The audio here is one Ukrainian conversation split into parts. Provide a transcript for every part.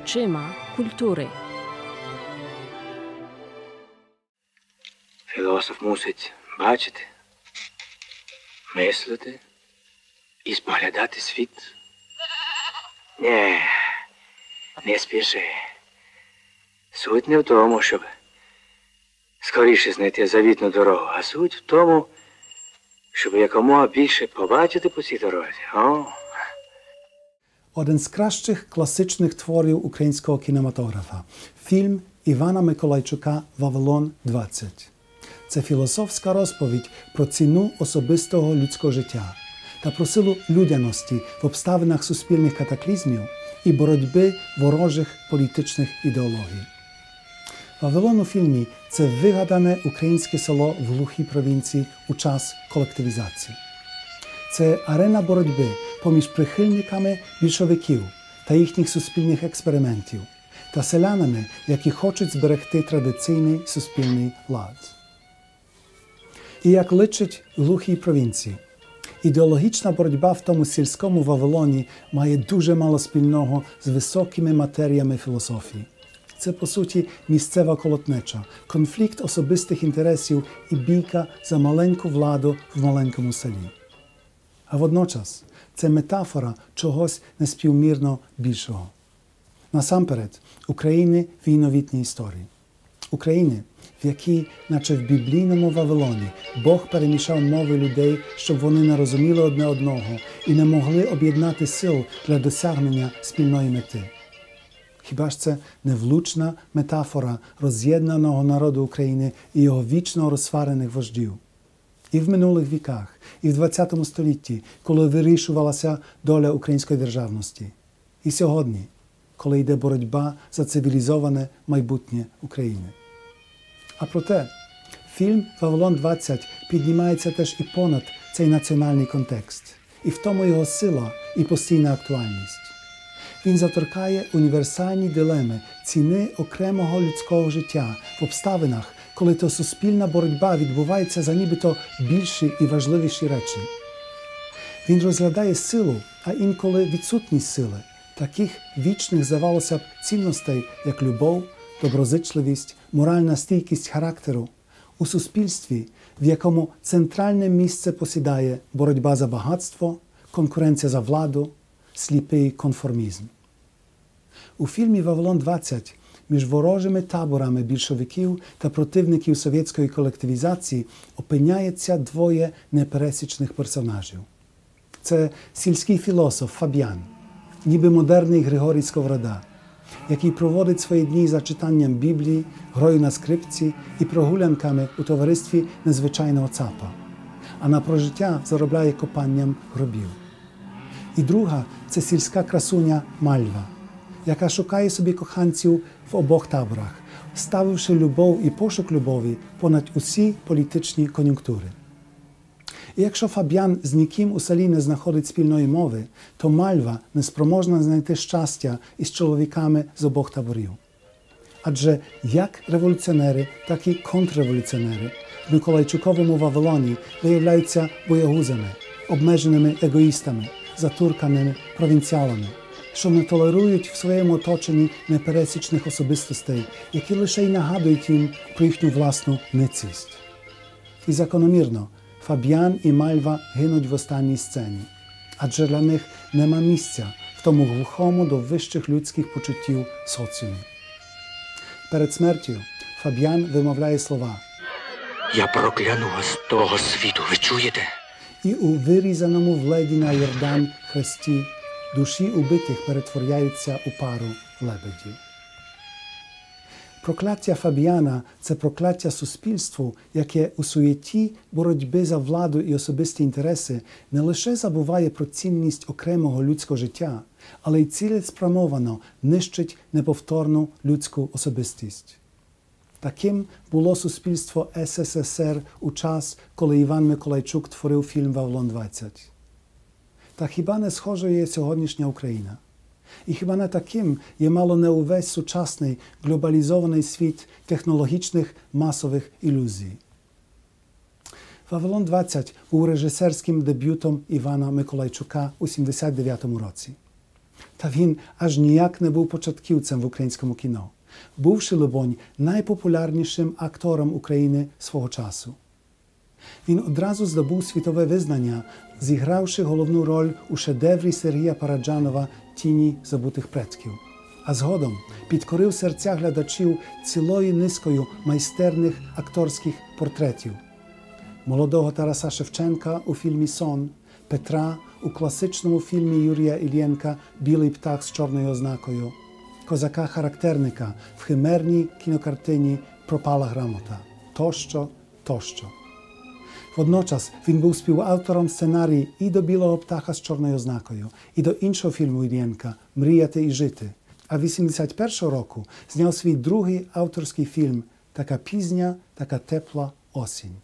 очима культури. Філософ мусить бачити, мислити і споглядати світ. Ні, не спіши. Суть не в тому, щоб скоріше знайти завітну дорогу, а суть в тому, щоб якомога більше побачити по цій дорозі. Один з кращих класичних творів українського кінематографа – фільм Івана Миколайчука «Вавилон-20». Це філософська розповідь про ціну особистого людського життя та про силу людяності в обставинах суспільних катаклізмів і боротьби ворожих політичних ідеологій. Вавилон у фільмі – це вигадане українське село в глухій провінції у час колективізації. Це арена боротьби поміж прихильниками більшовиків та їхніх суспільних експериментів та селянами, які хочуть зберегти традиційний суспільний лад. І як личить глухій провінції, ідеологічна боротьба в тому сільському Вавилоні має дуже мало спільного з високими матеріями філософії. Це, по суті, місцева колотнеча, конфлікт особистих інтересів і бійка за маленьку владу в маленькому селі. А водночас це метафора чогось неспівмірно більшого. Насамперед, України в її новітній історії. України, в якій, наче в біблійному Вавилоні, Бог перемішав мови людей, щоб вони не розуміли одне одного і не могли об'єднати сил для досягнення спільної мети. Хіба ж це не влучна метафора роз'єднаного народу України і його вічно розсварених вождів? І в минулих віках, і в ХХ столітті, коли вирішувалася доля української державності. І сьогодні, коли йде боротьба за цивілізоване майбутнє України. А проте, фільм «Вавилон-20» піднімається теж і понад цей національний контекст. І в тому його сила і постійна актуальність. Він заторкає універсальні дилеми ціни окремого людського життя в обставинах, коли то суспільна боротьба відбувається за нібито більші і важливіші речі. Він розглядає силу, а інколи відсутність сили, таких вічних, здавалося б, цінностей, як любов, доброзичливість, моральна стійкість характеру, у суспільстві, в якому центральне місце посідає боротьба за багатство, конкуренція за владу, сліпий конформізм. У фільмі «Вавилон-20» між ворожими таборами більшовиків та противників совєтської колективізації опиняється двоє непересічних персонажів. Це сільський філософ Фаб'ян, ніби модерний Григорій Сковорода, який проводить свої дні за читанням Біблії, грою на скрипці і прогулянками у товаристві незвичайного цапа, а на прожиття заробляє копанням гробів. І друга – це сільська красуня Мальва, яка шукає собі коханців в обох таборах, ставивши любов і пошук любові понад усі політичні кон'юнктури. І якщо Фаб'ян з ніким у селі не знаходить спільної мови, то Мальва неспроможна знайти щастя із чоловіками з обох таборів. Адже як революціонери, так і контрреволюціонери в Миколайчуковому Вавилоні виявляються боягузами, обмеженими егоїстами, затурканими провінціалами, що не толерують в своєму оточенні непересічних особистостей, які лише й нагадують їм про їхню власну ницість. І закономірно, Фаб'ян і Мальва гинуть в останній сцені, адже для них нема місця в тому глухому до вищих людських почуттів соціумі. Перед смертю Фаб'ян вимовляє слова «Я прокляну вас того світу, ви чуєте?» І у вирізаному в леді на Йордан хресті душі убитих перетворяються у пару лебедів. Прокляття Фаб'яна – це прокляття суспільству, яке у суєті боротьби за владу і особисті інтереси не лише забуває про цінність окремого людського життя, але й цілеспрямовано нищить неповторну людську особистість. Таким було суспільство СССР у час, коли Іван Миколайчук творив фільм «Вавилон-20». Та хіба не схожою є сьогоднішня Україна? І хіба не таким є мало не увесь сучасний глобалізований світ технологічних масових ілюзій? «Вавилон-20» був режисерським дебютом Івана Миколайчука у 1979 році. Та він аж ніяк не був початківцем в українському кіно, бувши, либонь, найпопулярнішим актором України свого часу. Він одразу здобув світове визнання, зігравши головну роль у шедеврі Сергія Параджанова «Тіні забутих предків», а згодом підкорив серця глядачів цілою низкою майстерних акторських портретів. Молодого Тараса Шевченка у фільмі «Сон», Петра у класичному фільмі Юрія Іллєнка «Білий птах з чорною ознакою», козака-характерника в химерній кінокартині «Пропала грамота» тощо, тощо. Водночас він був співавтором сценарії і до «Білого птаха з чорною ознакою», і до іншого фільму Іллєнка «Мріяти і жити». А 81-го року зняв свій другий авторський фільм «Така пізня, така тепла осінь».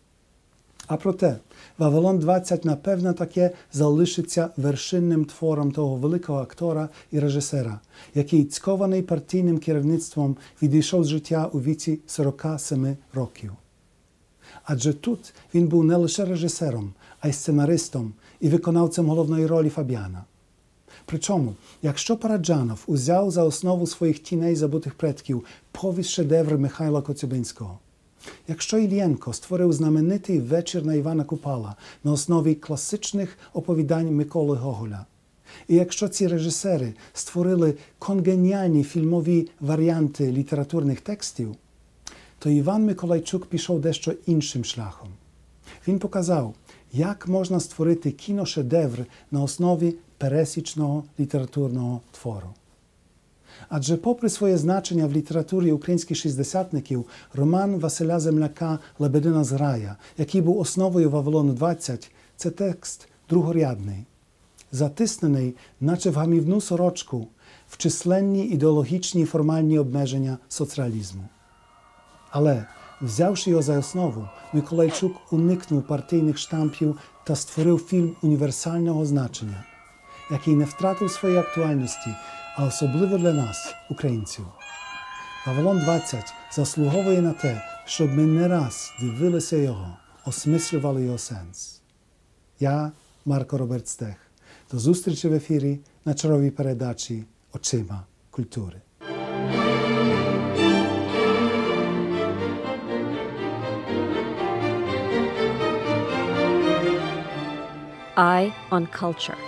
А проте, «Вавилон-20» напевно таке залишиться вершинним твором того великого актора і режисера, який, цькований партійним керівництвом, відійшов з життя у віці 47 років. Адже тут він був не лише режисером, а й сценаристом і виконавцем головної ролі Фабіана. Причому, якщо Параджанов узяв за основу своїх «Тіней забутих предків» повість-шедевр Михайла Коцюбинського, якщо Іллєнко створив знаменитий «Вечір на Івана Купала» на основі класичних оповідань Миколи Гоголя, і якщо ці режисери створили конгеніальні фільмові варіанти літературних текстів, то Іван Миколайчук пішов дещо іншим шляхом. Він показав, як можна створити кіношедевр на основі пересічного літературного твору. Адже попри своє значення в літературі українських шістдесятників, роман Василя Земляка «Лебедина зграя», який був основою «Вавилону-20», це текст другорядний, затиснений, наче в гамівну сорочку, в численні ідеологічні і формальні обмеження соцреалізму. Але, взявши його за основу, Миколайчук уникнув партійних штампів та створив фільм універсального значення, який не втратив своєї актуальності, а особливо для нас, українців. «Вавилон-20» заслуговує на те, щоб ми не раз дивилися його, осмислювали його сенс. Я, Марко Роберт Стех. До зустрічі в ефірі на чаровій передачі «Очима культури». Eye on Culture.